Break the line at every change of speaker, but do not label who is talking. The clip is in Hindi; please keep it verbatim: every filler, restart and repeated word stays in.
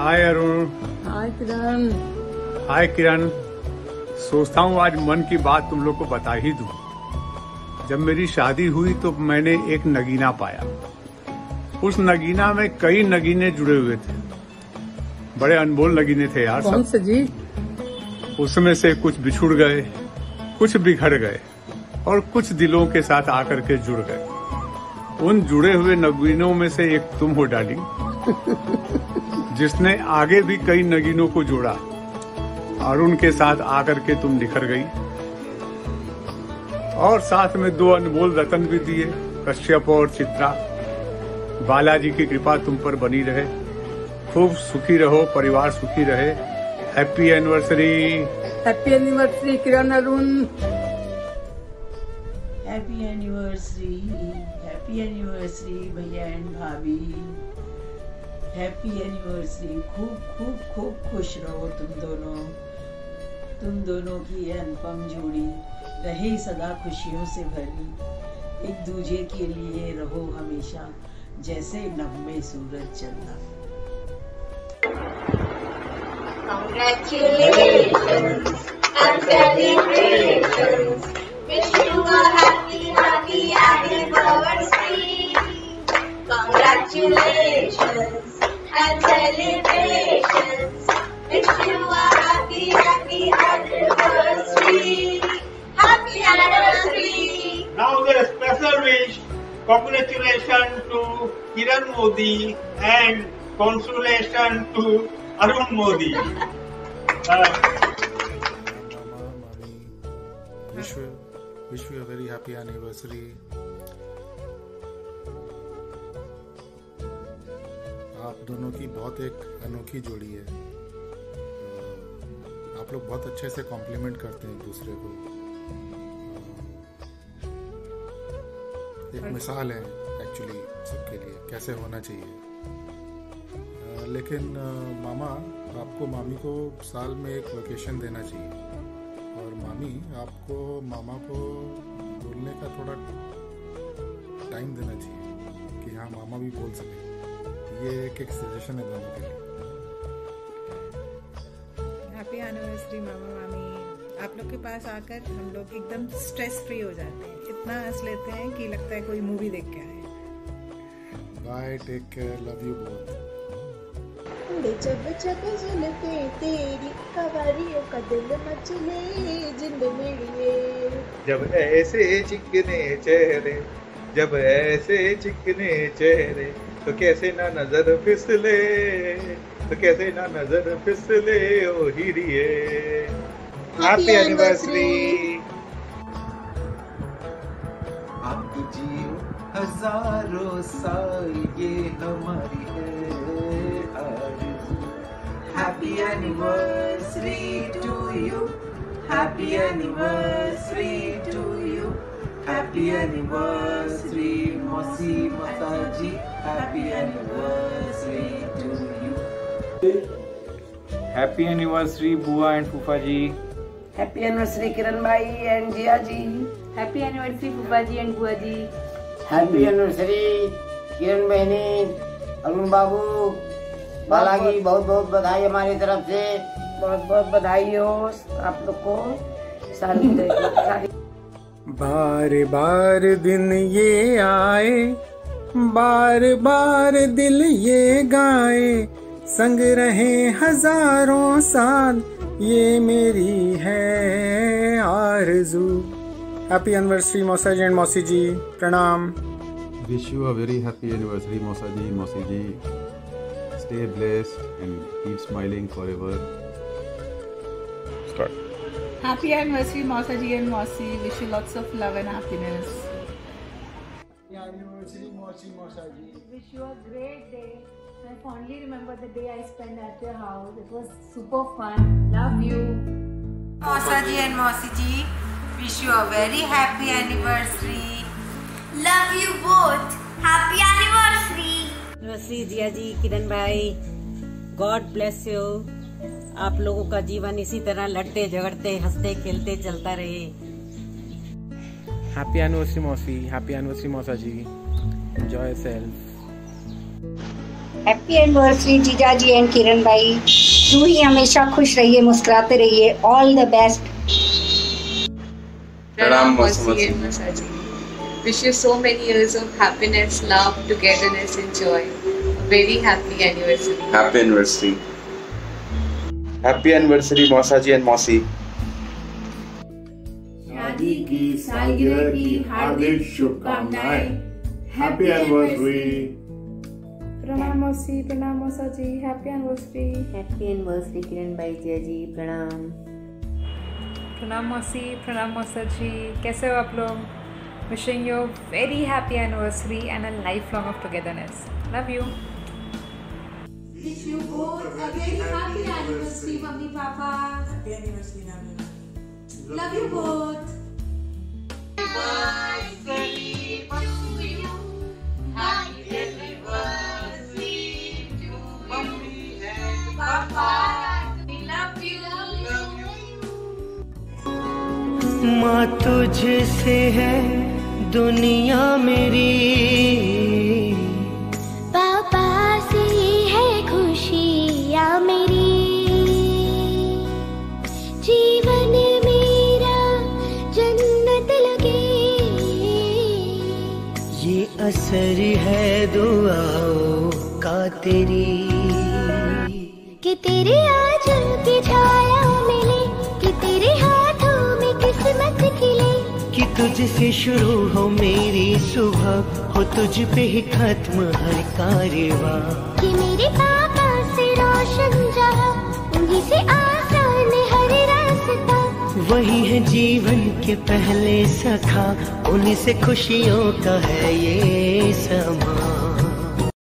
हाय अरुण।
हाय किरण।
हाय किरण। सोचता हूँ आज मन की बात तुम लोग को बता ही दूं। जब मेरी शादी हुई तो मैंने एक नगीना पाया। उस नगीना में कई नगीने जुड़े हुए थे। बड़े अनमोल नगीने थे यार।
कौन से जी?
उसमें से कुछ बिछुड़ गए, कुछ बिखर गए और कुछ दिलों के साथ आकर के जुड़ गए। उन जुड़े हुए नगीनों में से एक तुम हो डाली, जिसने आगे भी कई नगीनों को जोड़ा। अरुण के साथ आकर के तुम निखर गई और साथ में दो अनमोल रतन भी दिए, कश्यप और चित्रा। बालाजी की कृपा तुम पर बनी रहे। खूब सुखी रहो, परिवार सुखी रहे। Happy anniversary.
Happy anniversary Kiran Arun.
Happy anniversary, happy anniversary भैया एंड भाभी। Happy anniversary. खूब खूब खूब खुश रहो तुम दोनों। तुम दोनों की ये अनुपम जोड़ी रहे सदा खुशियों से भरी। एक दूजे के लिए रहो हमेशा जैसे नभ में सूरज चंदा।
Congratulations and celebrations. Wish you a happy, happy anniversary. Congratulations and celebrations. Wish you a happy, happy anniversary. Happy anniversary.
Now the special wish. Congratulations to Kiran Modi and congratulations to Arun Modi. Uh,
wish you, wish you a very happy anniversary. आप दोनों की बहुत एक अनोखी जोड़ी है। आप लोग बहुत अच्छे से कॉम्प्लीमेंट करते हैं एक दूसरे को। एक मिसाल है एक्चुअली सबके लिए कैसे होना चाहिए। लेकिन मामा आपको मामी को साल में एक वेकेशन देना चाहिए और मामी आपको मामा को बोलने का थोड़ा टाइम देना चाहिए कि हाँ मामा भी बोल सके। ये एक एक सजेशन है दोनों के लिए।
हैप्पी एनिवर्सरी मामा मामी। आप लोग के पास आकर हम लोग एकदम स्ट्रेस फ्री हो जाते हैं। इतना हंस लेते हैं कि लगता है कोई मूवी देख के आए।
Bye, take care, love you both.
जब जब झलके तेरी कवारियों का दिल मचले जिंद मेरिए।
जब ऐसे चिकने चेहरे, जब ऐसे चिकने चेहरे, तो कैसे ना नजर फिसले, तो कैसे ना नजर फिसले ओ हीरिए। Happy anniversary.
आप जियो हजारों साल ये हमारी है आरज़ू। Happy anniversary to you. Happy anniversary to you. Happy anniversary मौसी माताजी। Happy anniversary to you.
Happy anniversary बुआ एंड फूफा जी।
Happy anniversary किरण भाई and Jiya ji.
Happy anniversary फूफा जी एंड बुआ जी।
Happy anniversary किरण बहनी, अरुण बाबू, बालाजी। बहुत बहुत बधाई हमारी तरफ से। बहुत बहुत बधाई हो आप लोग को। सारी सारी
बार बार दिन ये आए, बार बार दिल ये गाए, संग रहे हजारों साल ये मेरी है आरज़ू। हैप्पी एनिवर्सरी मौसा जी एंड मौसी जी। प्रणाम।
Wish you a very happy anniversary मौसा जी, मौसी जी। Stay blessed and keep smiling forever. Start.
Happy anniversary Mausa ji and Mausi. Wish you lots of love and happiness.
Happy anniversary Mausi, Mausa ji.
Wish you a great day. I fondly remember the day I spent at your house. It was super fun. Love you.
Mausa ji and Mausi ji. Wish you a very happy anniversary.
Love you both. Happy anniversary.
नमस्ते जिया जी, किरण भाई। God bless you. आप लोगों का जीवन इसी तरह लड़ते झगड़ते हंसते खेलते चलता रहे।
हैप्पी एनिवर्सरी मौसी। हैप्पी एनिवर्सरी मौसा ji. Enjoy yourself.
Happy anniversary जीजा जी एंड किरण भाई। यूं ही हमेशा खुश रहिए, मुस्कुराते रहिए। All the best.
Pranam Mausi and Mausaji. Wish you so many years of happiness, love, togetherness and joy. Very happy anniversary.
Happy anniversary. Happy anniversary Mausaji and Mausi.
शादी की सालगिरह की हार्दिक शुभकामनाएं। Happy anniversary.
प्रणाम मौसी, प्रणाम मौसा ji, happy anniversary.
Happy anniversary Kiran भाई जिया जी, प्रणाम।
प्रणाम मौसी, प्रणाम मौसा जी, कैसे हो आप लोग? Wishing you very happy anniversary and a life long of togetherness. Love you.
Wish you both a very happy anniversary, mummy, papa.
Happy anniversary, Nana.
Love you both.
Anniversary to you. Happy anniversary to mummy and papa. We love you.
माँ तुझसे है दुनिया मेरी,
पापा से है खुशियाँ मेरी। जीवन मेरा जन्नत लगे,
ये असर है दुआओं का तेरी।
कि तेरे आंचल की छाया मिले, कि तेरे हाथों में किस्मत खिले।
कि तुझसे शुरू हो मेरी सुबह, हो तुझ पे ही खत्म हर कारवां।
कि मेरे पापा से रोशन जहां, उन्हीं से आसान हर रास्ता।
वही है जीवन के पहले सखा, उन्हीं से खुशियों का है ये